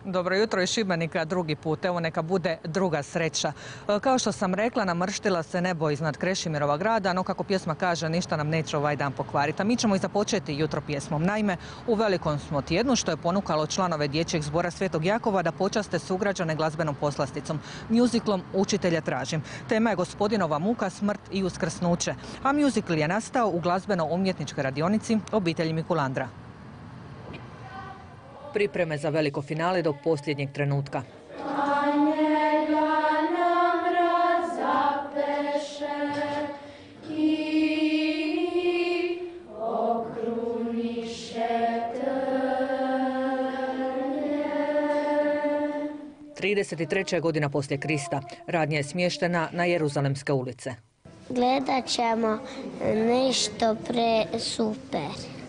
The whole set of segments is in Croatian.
Dobro jutro iz Šibenika drugi put, evo neka bude druga sreća. Kao što sam rekla, namrštila se nebo iznad Krešimirova grada, no kako pjesma kaže, ništa nam neće ovaj dan pokvariti. A mi ćemo i započeti jutro pjesmom. Naime, u velikom smo tjednu, što je ponukalo članove Dječjeg zbora Svetog Jakova da počaste sugrađane glazbenom poslasticom, mjuziklom Učitelja tražim. Tema je Gospodinova muka, smrt i uskrsnuće. A mjuzikl je nastao u glazbeno-umjetničkoj radionici obitelji Mikulandra. Pripreme za veliko finale do posljednjeg trenutka. '33. godina poslije Krista. Radnja je smještena na Jeruzalemske ulice. Gledat ćemo nešto super.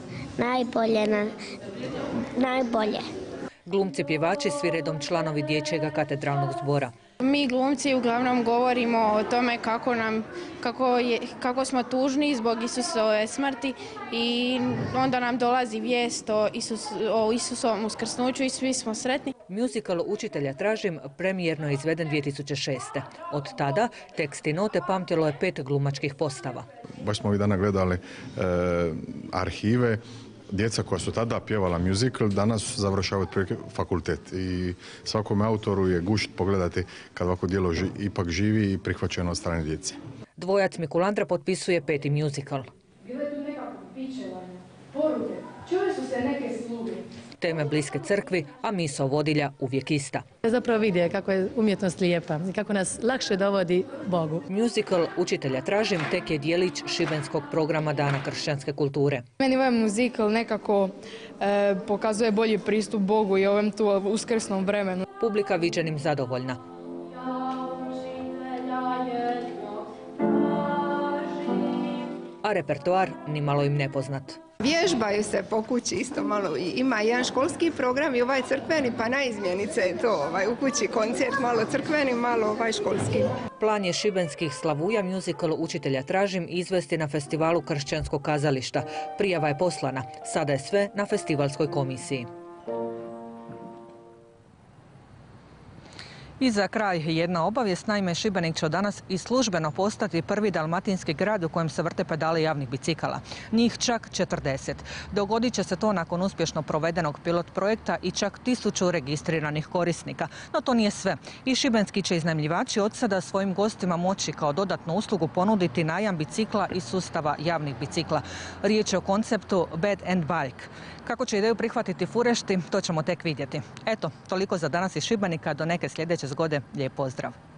Najbolje. Glumci pjevači svi redom članovi Dječjega katedralnog zbora. Mi glumci uglavnom govorimo o tome kako smo tužni zbog Isusove smrti i onda nam dolazi vijest o Isusovom uskrsnuću i svi smo sretni. Mjuzikl Učitelja tražim premijerno je izveden 2006. Od tada tekst i note pamtilo je 5 glumačkih postava. Baš smo ovih dana gledali arhive. Djeca koja su tada pjevala mjuzikl danas završavaju fakultet i svakome autoru je gušt pogledati kad ovako djelo ipak živi i prihvaćeno od strane djece. Dvojac Mikulandra potpisuje 5. mjuzikl. Bilo je tu nekako pičevanje, poruke, čule su se neke sluge. Teme bliske crkvi, a misao vodilja uvijek ista. Zapravo vidi kako je umjetnost lijepa i kako nas lakše dovodi Bogu. Mjuzikl Učitelja tražim tek je dijelić šibenskog programa Dana kršćanske kulture. Meni ovaj muzikl nekako pokazuje bolji pristup Bogu i ovom tu uskrsnom vremenu. Publika viđenim zadovoljna. A repertoar nimalo im nepoznat. Vježbaju se po kući isto malo. Ima jedan školski program i ovaj crkveni, pa na izmjenice je to. U kući koncert malo crkveni, malo školski. Plan je šibenskih slavuja mjuzikl Učitelja tražim izvesti na festivalu Kršćanskog kazališta. Prijava je poslana. Sada je sve na festivalskoj komisiji. I za kraj jedna obavijest, naime Šibenik će od danas i službeno postati prvi dalmatinski grad u kojem se vrte pedale javnih bicikala. Njih čak 40. Dogodit će se to nakon uspješno provedenog pilot projekta i čak 1000 registriranih korisnika. No to nije sve. I šibenski će iznajmljivači od sada svojim gostima moći kao dodatnu uslugu ponuditi najam bicikla i sustava javnih bicikla. Riječ je o konceptu Bed and Bike. Kako će ideju prihvatiti Furešti, to ćemo tek vidjeti. Eto, toliko za danas iz Šibenika. Do neke sljedeće zgode. Lijep pozdrav.